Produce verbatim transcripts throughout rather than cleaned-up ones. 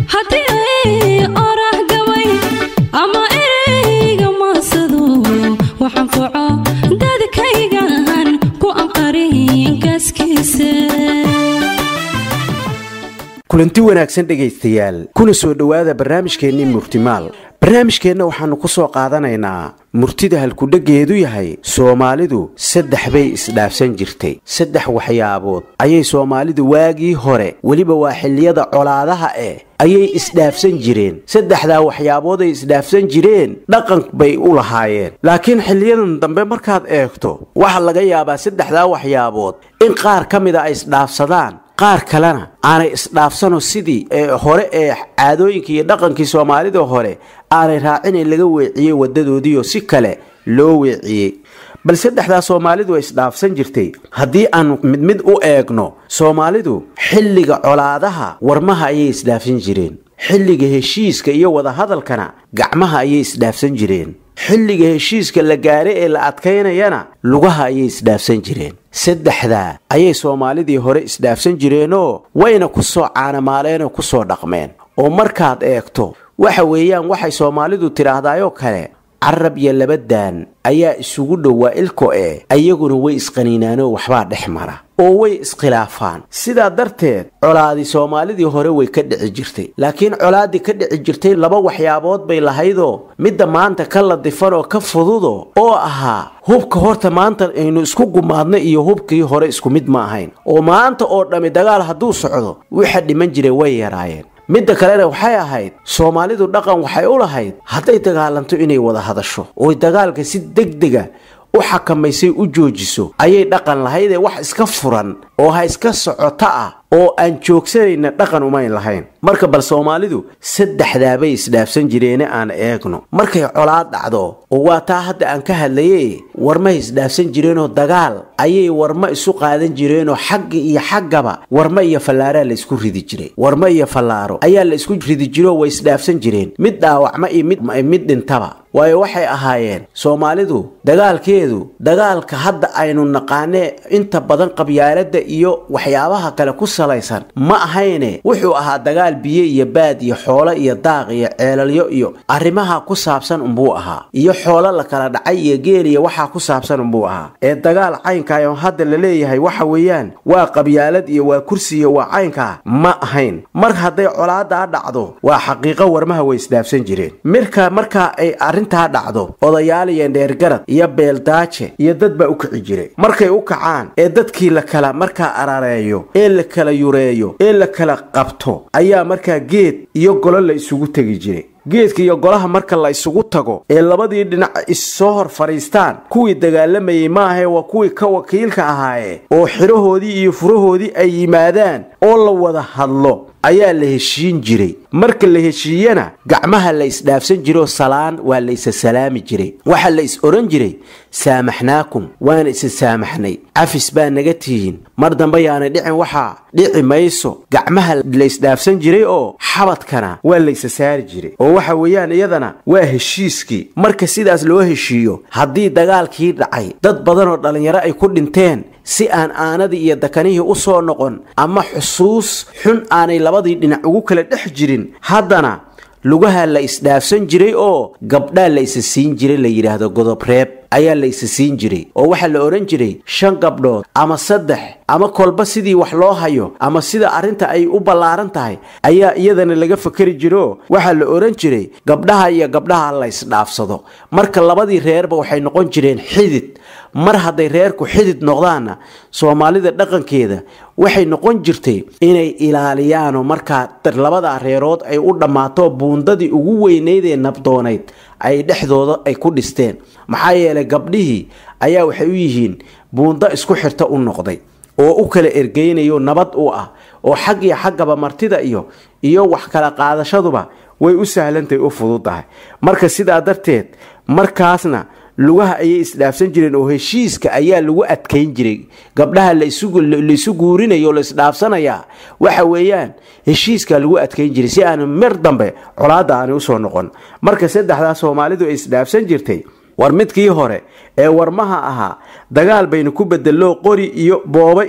هدي أراه قوي أما إريق مصدو وحنفعه دادك هيقان كو أنقرين كاسكيسي kulanti wanaagsan dhageystayaal kuna soo dhawaada barnaamijkeennii murtimaal barnaamijkeenna waxaanu ku soo qaadanaynaa murtida halku dhageedu yahay Soomaalidu saddex bay isdhaafsan jirtay saddex waxyaabood ayay Soomaalidu waagii hore waliba waa xilliyada colaadaha ee ayay isdhaafsan jireen saddexda waxyaabood ay isdhaafsan jireen dhaqan bay u lahaayeen laakiin xilliyadan dambe markaad eegto waxa laga yaabaa saddexda waxyaabood in qaar kamida ay isdhaafsadaan qaar kalena aanay isdhaafsano sidii hore ee caadooyinkii iyo dhaqankii Soomaalida hore aanay raacin laga weeciyay wadadoodiyo si kale loo weeciyay bal saddexda Soomaalidu ay isdhaafsan jirtay hadii aan mid mid u eegno Soomaalidu xilliga colaadaha warmaha ayay isdhaafsan jireen xilliga heshiiska iyo wada hadalkana gacmaha ayay isdhaafsan jireen xilliga heshiiska la gaaray ee la adkaynayana lugaha ayay isdhaafsan jireen saddexda ayay Soomaalidii hore isdhaafsan jireenoo wayna ku soo caanamaaleen oo ku soo dhaqmeen oo markaad eegto waxa weeyaan waxay Soomaalidu tiraahdaayoo kale carab iyo labadaan ayaa isugu dhawaa ilko ee ayaguna way isqaniinaanoo waxba dhexmara oo way iskhilaafaan sida darteed colaadi Soomaalidii hore way ka dhici jirtay laakiin colaadi ka dhici jirtay laba waxyaabood bay lahaydoo midda maanta kala difan oo ka fududo oo ahaa hubka horta maanta aynu isku gumaadnay iyo hubkii hore isku mid ma ahayn oo maanta oo dhami dagaal haduu socdo waxa dhiman jiray way yaraayeen midda kalena waxay ahayd Soomaalidu dhaqan waxay u lahayd haday dagaalanto inay wada hadasho oo dagaalka si degdega u xakameysay u joojiso ayay dhaqan lahayd wax iska furan oo ha iska socota ah oo aan joogsanayna dhaqan uma lahayn marka bal Soomaalidu saddexda bay isdhaafsan jireen aan eegno markay colaad dhacdo oo waa taa hadda aan ka hadlayay warma isdhaafsan jireen oo dagaal ayay warma isu qaadan jireen oo xaq iyo xaqaba warma iyo fallaara la isku ridi jiray warma iyo fallaaro ayaa la isku ridi jiray way isdhaafsan jireen mid dhaawacma iyo mid mid dhintaba waayo waxay ahaayeen Soomaalidu dagaalkeedu dagaalka hadda aynu naqaanay inta badan qabyaalada iyo waxyaabaha kale ku salaysan ma ahayne wuxuu ahaa dagaal biyo iyo baad iyo xoolo iyo daaq iyo ceelalyo iyo arrimaha ku saabsan umbuu ahaa iyo xoolo la kala dhacay iyo geel iyo waxa ku saabsan umbuu ahaa ee dagaal caynka ah hadda la leeyahay waxa weeyaan waa qabyaalad iyo waa kursi iyo waa caynka ma ahayn mar haday colaada dhacdo waa xaqiiqo warmaha way isdhaafsan jireen marka marka ay arinta dhacdo odayaal iyo dheergarad iyo beeldaaje iyo dad ba u kici jiray markay u kacaan ee dadkii la kala marka arareeyo ee la kala yureeyo ee la kala qabto ayaa marka geed iyo golo la isugu tagi jiray geedka iyo golaha marka la isugu tago ee labadii dhinac isoo hor fariistaan kuwii dagaalamayay ma ahay waa kuwii ka wakiilka ahaaye oo xirahoodii iyo furahoodii ay yimaadaan oo la wada hadlo ayaa la heshiin jiray marka la heshiiyana gacmaha la isdhaafsan jiro salaan waa la is salaami jiray waxa la is oran jiray saamaxnaakum waan is saamaxnay afis baa naga tihiin mar dambe yaana dhicin waxa dhici mayso gacmaha la isdhaafsan jiray oo xabadkana waa la is saari jiray oo waxa weeyaan iyadana waa heshiiskii marka sidaas loo heshiiyo hadii dagaalkii dhacay dad badan oo dhalinyaro ay ku dhinteen si aan aanadii iyo dakanihii u soo noqon ama xusuus xun aanay labadii dhinac ugu kala dhex jirin haddana lugaha la isdhaafsan jiray oo gabdha la is siin jiray la yiraahdo godob reeb ayaa la is siin jiray oo waxa la oran jiray shan gabdhood ama saddex ama kolba sidii wax loo hayo ama sida arinta ay u balaaran tahay ayaa iyadana laga fakari jiro waxa la oran jiray gabdhaha iyo gabdhaha la isdhaafsado marka labadii reerba waxay noqon jireen xidid mar haday reerku xidid noqdaana Soomaalida dhaqankeeda waxay noqon jirtay inay ilaaliyaan marka labada reerood ay u dhamaato buundadii ugu weyneyd ee nabdoonayd ay dhexdooda ay ku dhisteen maxaa yeelay gabdhihii ayaa waxay u yihiin buunda isku xirta u noqday oo u kala ergeynayo nabad u ah oo xaq iyo xaqaba martida iyo iyo wax kala qaadashaduba way u sahlantahay u fududahay marka sidaa darteed markaasna lugaha ayay isdhaafsan jireen oo heshiiska ayaa lagu adkeyn jiray gabdhaha la isugu la isugu guurinayo la isdhaafsanaya waxa weeyaan heshiiska lagu adkeyn jiray si aan mar dambe colaada aan u soo noqon marka saddexda Soomaalidu ay isdhaafsan jirtay war midkii hore ee warmaha ahaa dagaal baynu ku bedelo qori iyo booba iyo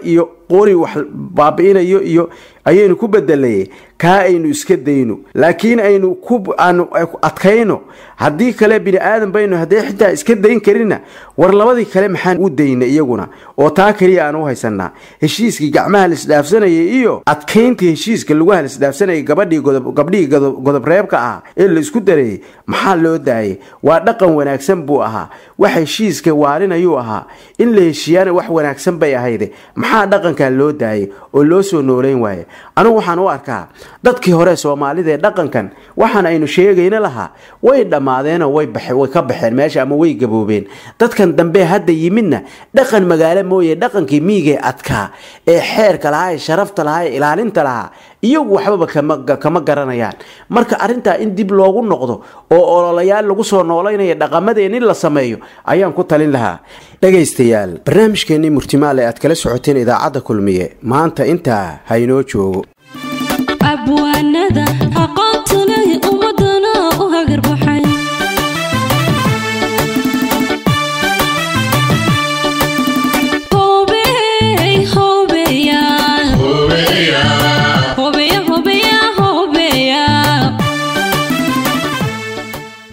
qori wax baabi'inayo iyo ayaynu ku bedelay ka aynu iska dayno laakiin aynu ku aanu adkayno hadii kale bini aadan baynu haday xitaa iska dayn karina war labadii kale maxaan u daynay iyaguna oo taa kaliya aan u haysanaa heshiiskii gacmaha la isdhaafsanayay iyo adkaynta heshiiska lagu hal isdhaafsanayay gabadhii godob gabdhii godob reebka ah ee la isku daray maxaa loo daayay waa dhaqan wanaagsan buu ahaa wax heshiiska waarinayo ahaa in la heshiiyana wax wanaagsan bay ahayd maxaa dhaqanka loo daayay oo loo soo nooleyn waayay anigu waxaan u arkaa dadkii hore Soomaalida dhaqankan waxaan aynu sheegayna lahaa way dhamaadeen way baxay way ka baxeen meesha ama way gaboobeen dadkan dambe hadda yimidna dhaqan magaalo mooyee dhaqankii miigay adkaa ee xeerka lahaa sharafta lahaa ilaalinta lahaa iyagu waxba kama kama garanayaan marka arinta in dib loogu noqdo oo ololayaal lagu soo nooleynaya dhaqamadeen in la sameeyo ayaan ku talin lahaa dhageystayaal barnaamijkeeni Murtimaal ee aad kala socoteen idaacada Kulmiye maanta inta haynoo joogo abwaanada